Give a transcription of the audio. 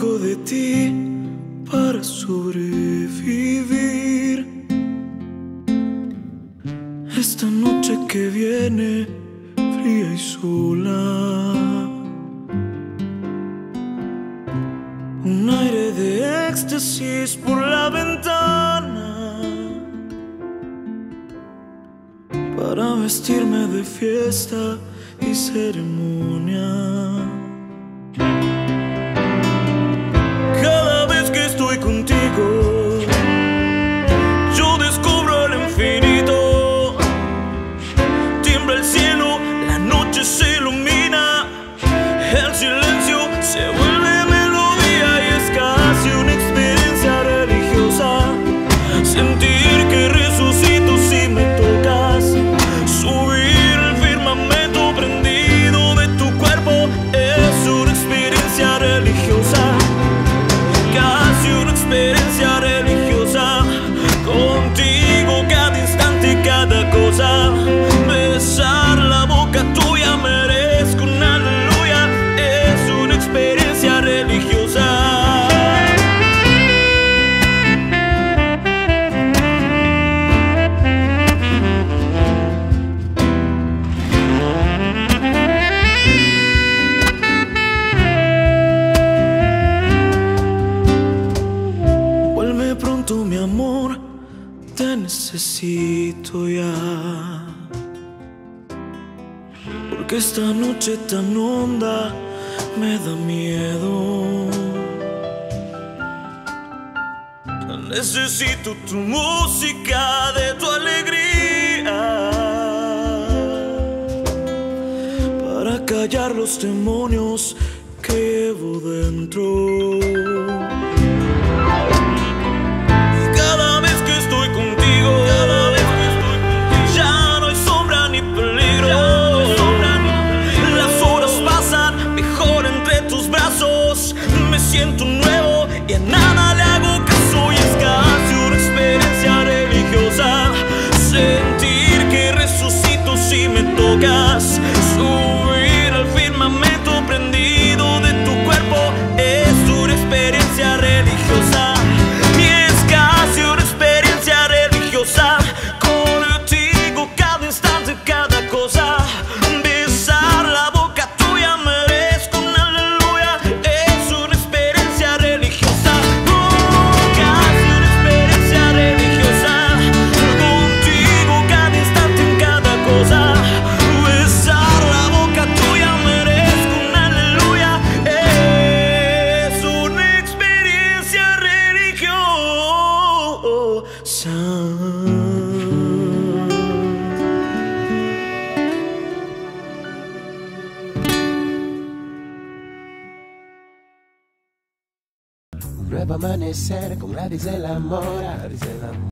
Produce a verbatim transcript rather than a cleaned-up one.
Necesito de ti para sobrevivir. Esta noche que viene, fría y sola, un aire de éxtasis por la ventana, para vestirme de fiesta y ceremonia. Cada vez que estoy contigo, yo descubro el infinito. Tiembla el cielo, la noche se ilumina, el silencio se vuelve melodía y es casi una experiencia religiosa. Sentir que resucito si me tocas, subir el firmamento prendido de tu cuerpo, es una experiencia religiosa. Casi una experiencia religiosa, contigo cada instante y cada cosa. Besar la boca tuya merezco un aleluya, es una experiencia religiosa. Vuelve pronto, mi amor, te necesito ya, porque esta noche tan honda me da miedo. Necesito tu música, de tu alegría, para callar los demonios que llevo dentro. Cada vez que estoy contigo, cada vez que estoy contigo, ya no hay sombra ni peligro. No hay sombra ni peligro. Las horas pasan mejor entre tus brazos. Me siento nuevo y a nada le hago caso. Y es casi una experiencia religiosa, sentir que resucito si me tocas, subir al firmamento prendido de tu cuerpo, es una experiencia religiosa. Y es casi una experiencia religiosa, contigo cada instante, cada cosa. Besar la boca tuya merezco un aleluya, es una experiencia religiosa. Oh, casi una experiencia religiosa, contigo cada instante, en cada cosa. Besar la boca tuya merezco un aleluya, es una experiencia religiosa. Un nuevo amanecer con Gladys de la Mora.